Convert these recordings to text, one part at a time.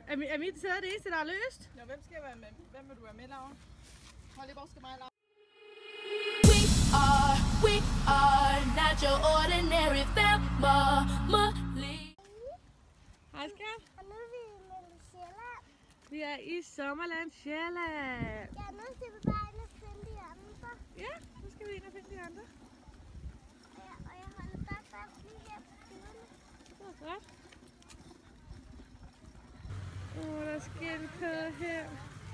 Er mit sæde det eneste, der er løst? Jo, hvem skal være med? Hvem vil du være med, Laura? Hold lige, hvor skal mig, Laura? We are not your ordinary family. Hej skat. Og nu er vi i Mellem Sjælland. Vi er i Sommerland Sjælland. Ja, nu skal vi bare ind og finde de andre. Ja, nu skal vi ind og finde de andre. Ja, og jeg holder bare fast lige her på skiderne. Det er godt. Der er skildpadder her.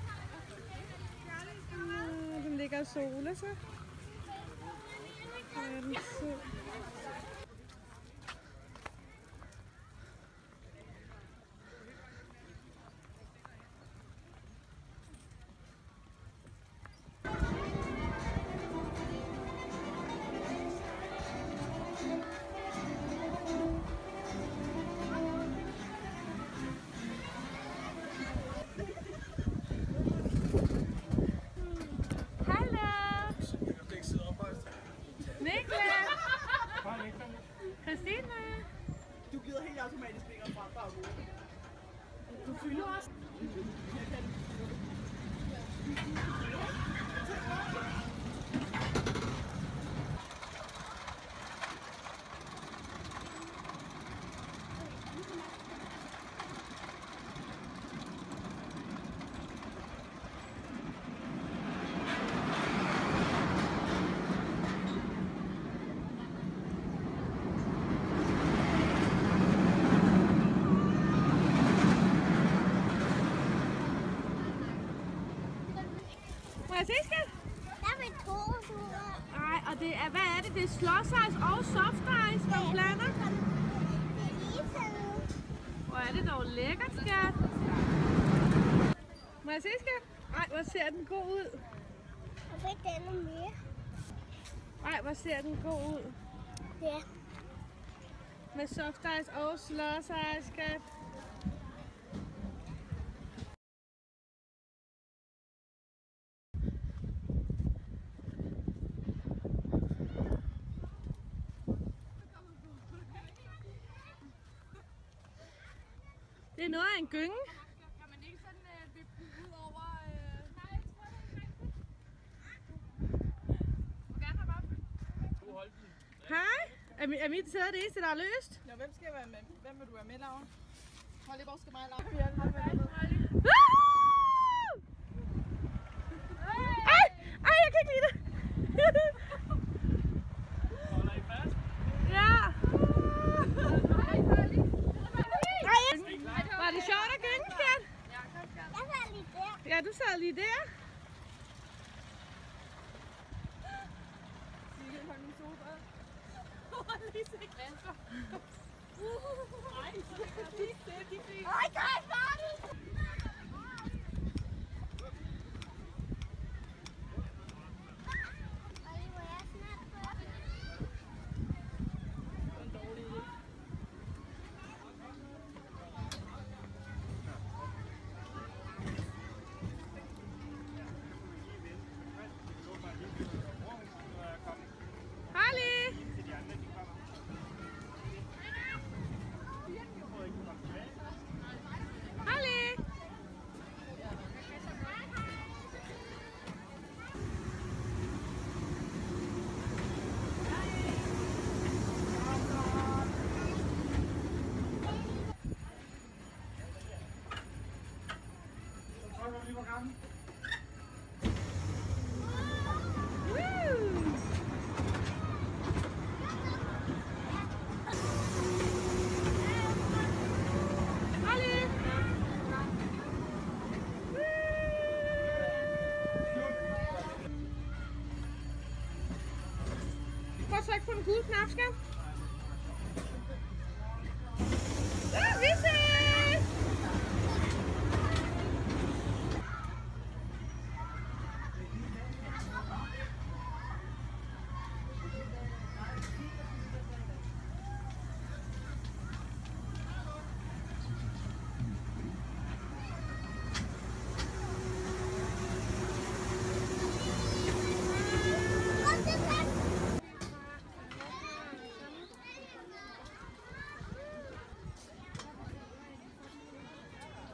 Den ligger og soler sig. Hvor er den sød. Christine! Du gider helt automatisk længere frem, bare roligt. Du fylder os. Må jeg se, skat? Der er mit torsur. Nej, og det er, hvad er det? Det er slush ice og soft ice, der blander. Det er Lisa nu. Hvor er det dog lækkert, skat? Må jeg se, skat? Ej, hvor ser den god ud. Hvorfor ikke den noget mere? Ej, hvor ser den god ud. Ja. Med soft ice og slush ice, skat. Det er noget af en gynge. Kan man ikke sådan vippe den ud over... Nej, jeg tror det ikke rigtigt. Du gerne have op. Hej. Er mit sæde det eneste, der er løst? Jo, hvem skal være med? Hvem vil du være med, Laura? Hold lige, hvor skal mig, Laura? Ej, jeg kan ikke lide det. Holder I fast? Ja. Var det sjovt at gynge, skat? Jeg var lige der. Ja, du sad lige der. Signe, hold min solbad. Hold lige se glasser. Ej, lige se de fine. Ej, gør jeg færdig! Ej, hvor er jeg snart på. Det var en dårlig idé. Harley. Harley. Prøv at trykke på den gule knap, skat. Ja, vi ses!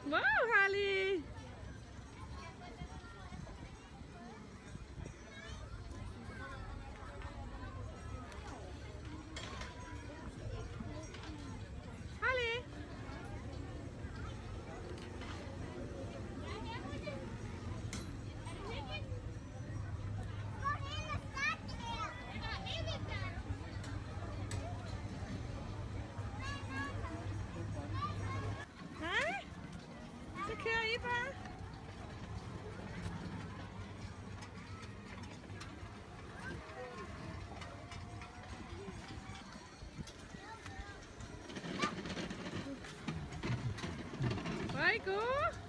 Wow, Harley! Harley! Hej! Så kører I bare. Hvor er I gode?